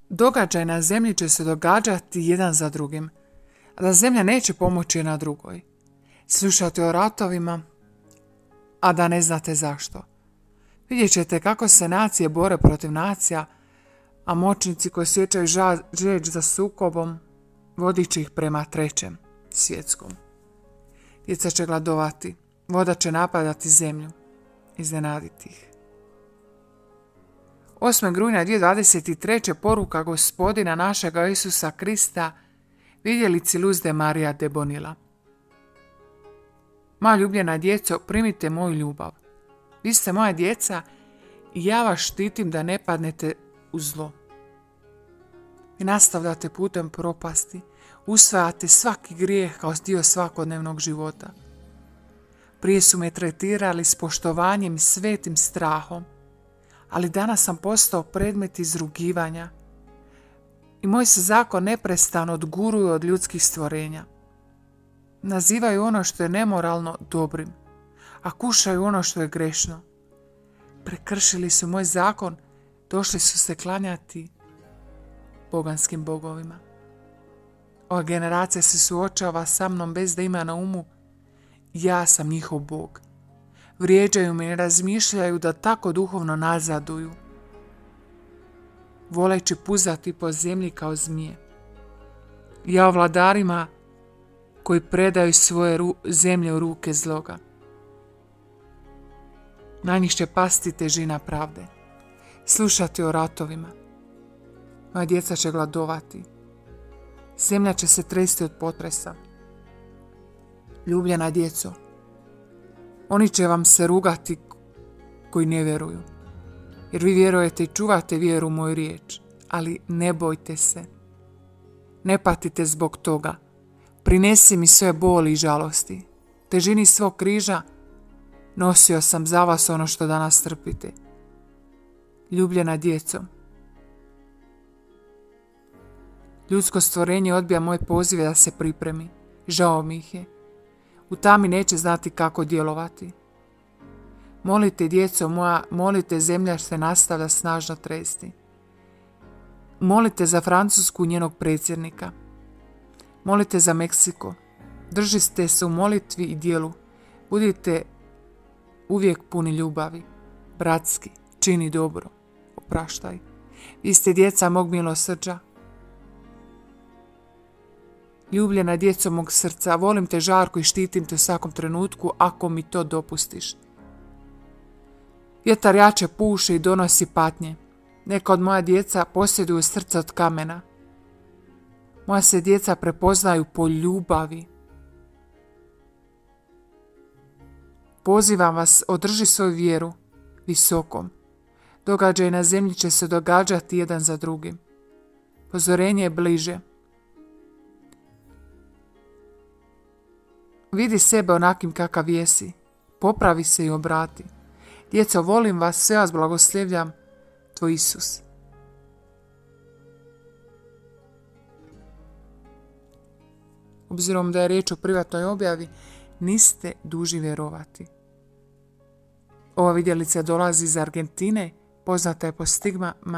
Događaj na zemlji će se događati jedan za drugim, a da zemlja neće pomoći jedna drugoj. Slušate o ratovima, a da ne znate zašto. Vidjet ćete kako se nacije bore protiv nacija, a moćnici koji sjećaju žeđ za sukobom vodit će ih prema trećem svjetskom. Djeca će gladovati, voda će napadati zemlju, iznenaditi ih. 8. rujna 2023. poruka Gospodina našega Isusa Krista vidjelici Luzde Marija de Bonilla. Moja ljubljena djeco, primite moju ljubav. Vi ste moja djeca i ja vas štitim da ne padnete u zlo. Vi nastavljate putem propasti, usvajate svaki grijeh kao dio svakodnevnog života. Prije su me tretirali s poštovanjem i svetim strahom, ali danas sam postao predmet izrugivanja i moj se zakon neprestano odguruje od ljudskih stvorenja. Nazivaju ono što je nemoralno dobrim, a kušaju ono što je grešno. Prekršili su moj zakon, došli su se klanjati poganskim bogovima. Ova generacija se suočava sa mnom bez da ima na umu ja sam njihov Bog. Vrijeđaju me i razmišljaju da tako duhovno nazaduju, voleći puzati po zemlji kao zmije. Ja vladarima koji predaju svoje zemlje u ruke zloga. Na njih će pasti težina pravde. Slušati o ratovima. Moja djeca će gladovati. Zemlja će se tresti od potresa. Ljubljena djeco, oni će vam se rugati koji ne vjeruju. Jer vi vjerujete i čuvate vjeru u moju riječ. Ali ne bojte se. Ne patite zbog toga. Prinesi mi sve boli i žalosti. Težini svog križa nosio sam za vas ono što danas trpite. Ljubljena djeco, ljudsko stvorenje odbija moj poziv da se pripremi. Žao mi ih je. U tami neće znati kako djelovati. Molite, djeco moja, molite, zemlja se nastavlja snažno tresti. Molite za Francusku i njenog predsjednika. Molite za Meksiko. Držite se u molitvi i djelu. Budite uvijek puni ljubavi. Bratski, čini dobro. Opraštaj. Vi ste djeca mog milosrđa. Ljubljena djeco mog srca, volim te žarko i štitim te u svakom trenutku ako mi to dopustiš. Vjetar jače puše i donosi patnje. Neka od moja djeca posjeduju srca od kamena. Moja se djeca prepoznaju po ljubavi. Pozivam vas, održi svoju vjeru visokom. Događaj na zemlji će se događati jedan za drugim. Upozorenje je bliže. Vidi sebe onakim kakav jesi. Popravi se i obrati. Djeco, volim vas, sve vas blagoslivljam. Tvoj Isus. Obzirom da je riječ o privatnoj objavi, niste dužni vjerovati. Ova vidjelica dolazi iz Argentine, poznata je po stigmama